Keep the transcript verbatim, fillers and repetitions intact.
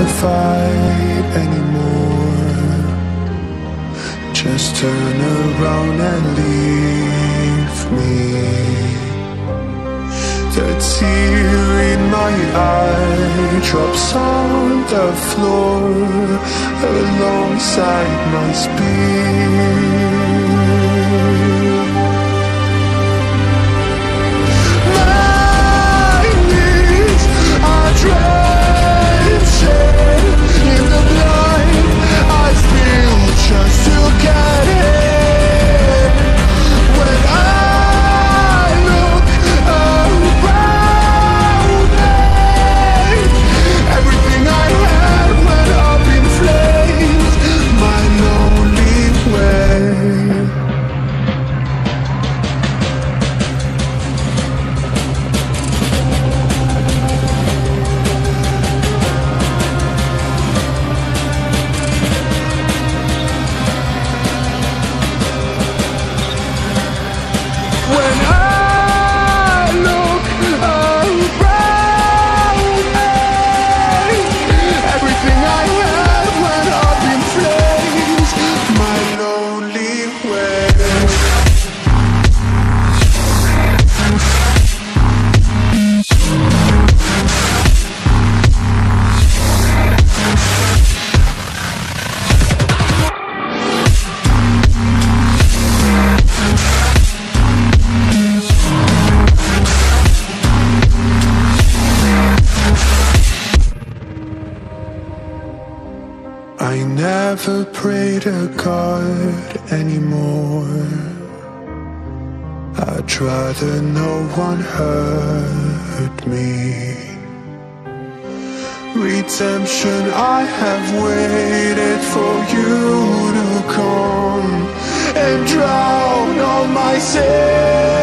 fight anymore. Just turn around and leave me. The tear in my eye drops on the floor alongside my spear. My knees are drenching in the blood I spill just to get in. When I look around me, everything I had went up in flames. My lonely way. When I look around me, everything I had went up in flames. My lonely way. I never pray to God anymore. I'd rather no one hurt me. Redemption, I have waited for you to come and drown all my sins.